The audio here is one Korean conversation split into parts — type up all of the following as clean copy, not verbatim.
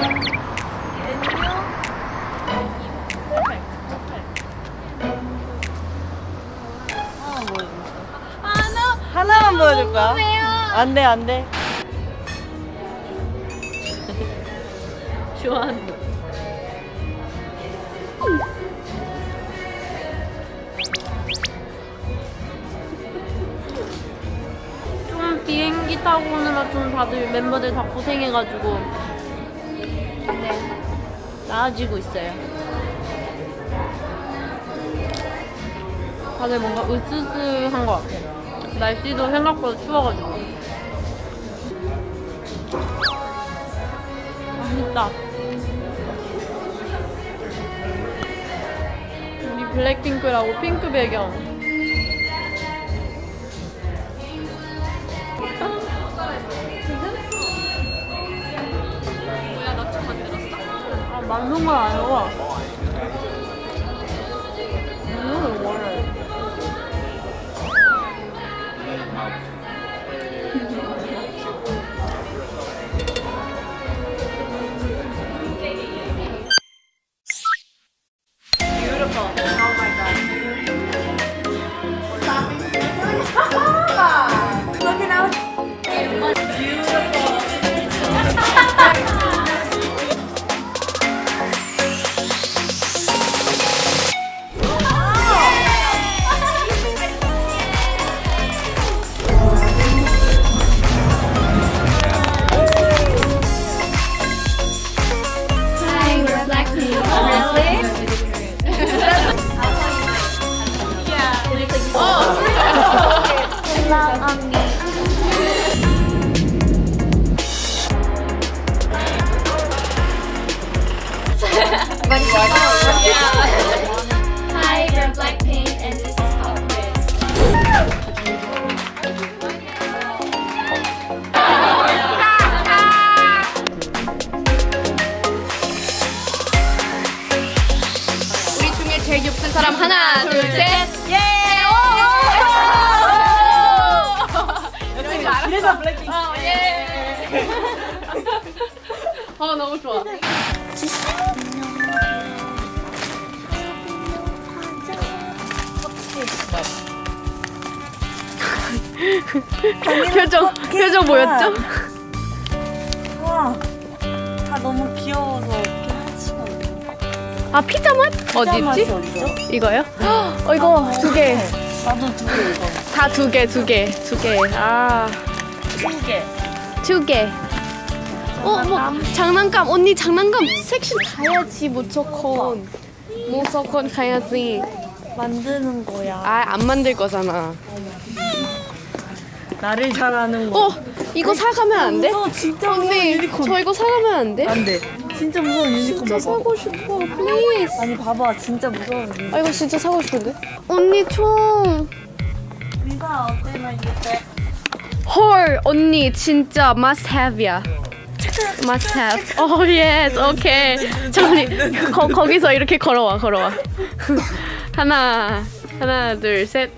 하나만 보여줄 거야? 안 돼, 안 돼. 좋아한다. 좀 비행기 타고 오느라 좀 다들 멤버들 다 고생해가지고 네, 나아지고 있어요. 다들 뭔가 으스스한 것 같아요. 날씨도 생각보다 추워가지고. 맛있다. 우리 블랙핑크라고 핑크 배경. 뭐야, 나 좀 만들었어? 아, 만든 건 아니고. 원래. Hi, we're Blackpink and this is Pop Quiz. 우리 중에 제일 예쁜 사람 하나, 둘, 셋. 예! 이래서 블랙핑크. 예! 너무 좋아. 표정 뭐였죠? 와, 다 너무 귀여워서 이렇게 하시면. 아, 피자 맛? 어디 맛이 있지? 어디죠? 이거요? 이거 두 개. 나도 두 개 이거. 다 두 개. 아, 두 개. 뭐 장난감. 언니 장난감 섹션 가야지. 무조건 가야지. 만드는 거야. 아, 안 만들 거잖아. 나를 잘하는 거. 이거 사가면 안 돼? 무서워, 진짜 무서워. 언니, 유니콘. 저 이거 사가면 안 돼? 안 돼. 진짜 무서운 유니콘 진짜 봐봐. 사고 싶어, 플리즈. 아니 봐봐, 진짜 무서운 유니콘. 아, 이거 진짜 사고 싶은데? 언니 총. 리사 어때나 이때? 헐, 언니 진짜 must have야. must have. Oh yes, 오케이. 저기 거기서 이렇게 걸어와. 하나, 둘, 셋.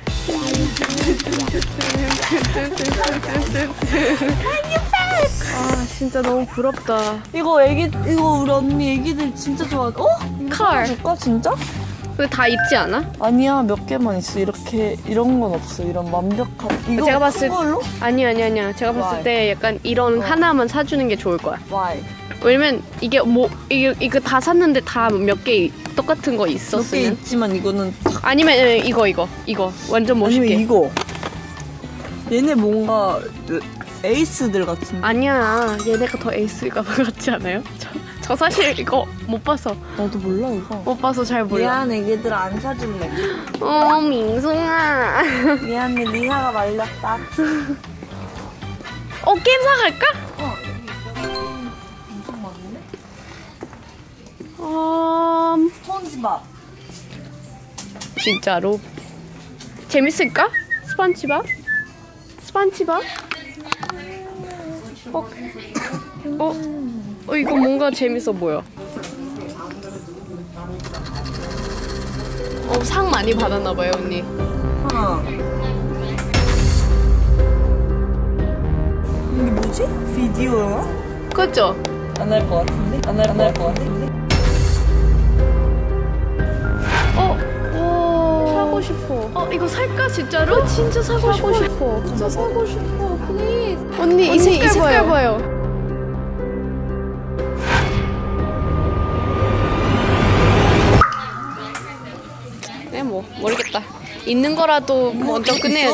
아, 진짜 너무 부럽다. 이거 우리 언니 애기들 진짜 좋아해. car. 줄까 진짜? 그거 다 있지 않아? 아니야, 몇 개만 있어. 이런 건 없어. 이런 완벽한. 이거 제가 봤을 그걸로? 아니야. 제가 봤을 Why? 때 약간 이런 하나만 사주는 게 좋을 거야. Why? 왜냐면 이게 이거 다 샀는데 다 몇 개 똑같은 거 몇 개 있었으면. 있지만 이거는 아니면 이거 완전 멋있게. 아니면 이거. 얘네 뭔가 에이스들 같은데. 아니야, 얘네가 더 에이스가 같지 않아요? 저 사실 이거 못 봐서 나도 몰라 이거. 잘 몰라. 미안, 애기들 안 사줄래. 민송아. 미안해, 리사가 말렸다. 게임 사갈까? 엄청 많은데? 스폰지밥. 진짜로 재밌을까? 스펀지밥? 이거 뭔가 재밌어 보여. 상 많이 받았나봐요, 언니. 이게 뭐지? 비디오 영화? 그죠? 안 할 것 같은데? 안 할 것 같은데? 사고 싶어. 이거 살까 진짜로? 진짜 사고 싶어. 진짜 사고 싶어. Please. 언니 이 색깔 봐요. 네, 뭐 모르겠다. 있는 거라도 먼저 끝내야지.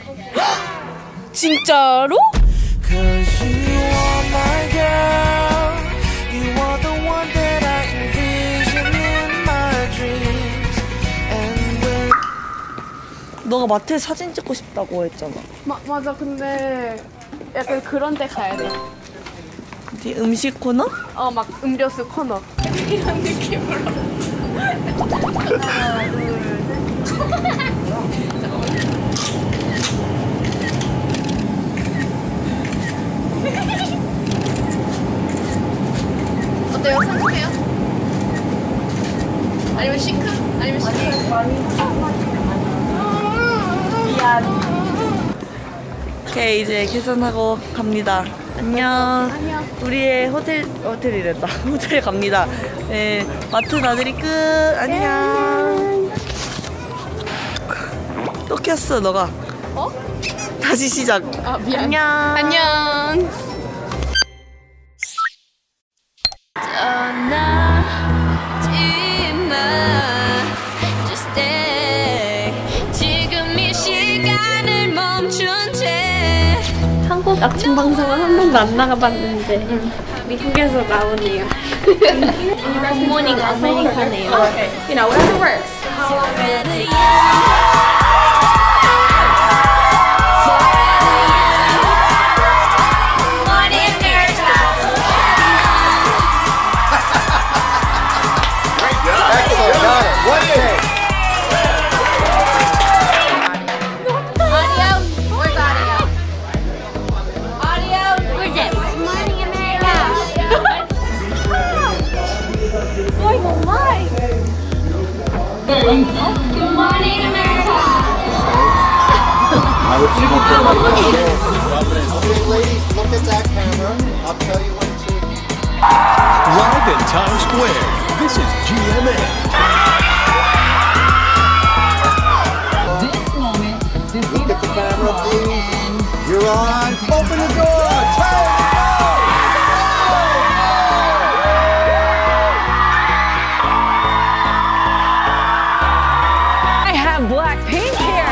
진짜로? Cause you are my girl. You are the one that I envision in my dreams. And when 너가 마트에 사진 찍고 싶다고 했잖아. 맞아. 근데 약간 그런 데 가야 돼. 어디 음식 코너? 막 음료수 코너. 이런 느낌으로. 어때요? 상큼해요? 아니면 시크? 아니면 시크? 오케이, 이제 계산하고 갑니다. 안녕. 우리의 호텔이랬다. 호텔 갑니다. 네, 마트 나들이 끝. 안녕. 또 켰어, 너가. 다시 시작. 미안. 안녕. Just stay. 지금 이 시간을 멈춘 채. 한국 아침 방송은 한 번도 안 나가봤는데 미국에서 나오네요. 굿모닝 아메리카네요. You know, whatever works. Okay, ladies, look at that camera. I'll tell you when to. Live in Times Square, this is GMA. Look at the camera, please. You're on. Open the door. Turn. I have Blackpink here.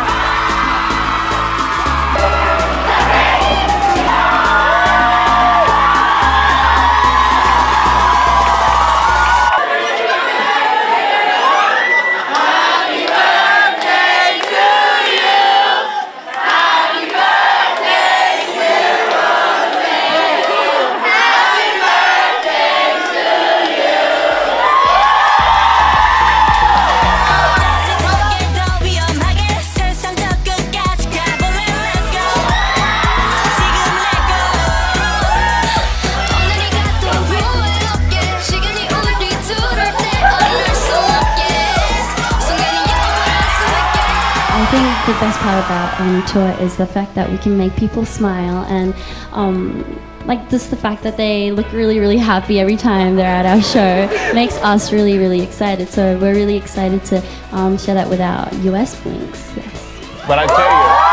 I think the best part about tour is the fact that we can make people smile and like just the fact that they look really happy every time they're at our show makes us really excited. So we're really excited to share that with our US Blinks. Yes. But I tell you,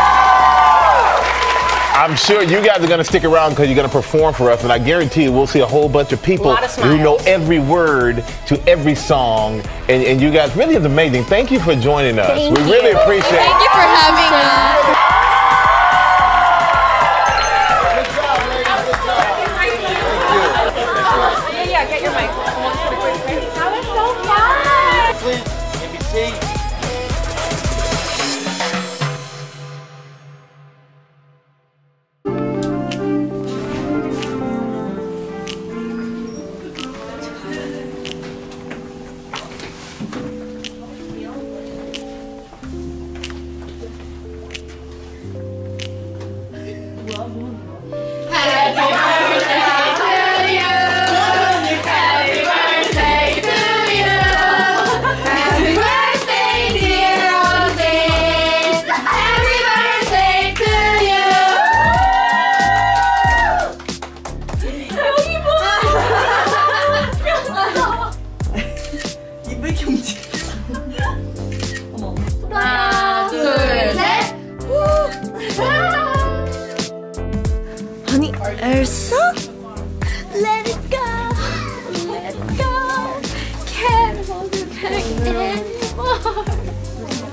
I'm sure you guys are going to stick around because you're going to perform for us, and I guarantee you we'll see a whole bunch of people who know every word to every song, and you guys really is amazing. Thank you for joining us. We really appreciate it. Thank you for having us. Yeah, get your mic. That was so fun. Please, give me a seat.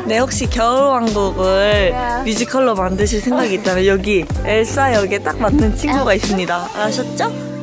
네, 혹시 겨울왕국을 뮤지컬로 만드실 생각이 있다면 여기 엘사 역에 딱 맞는 친구가 있습니다. 아셨죠?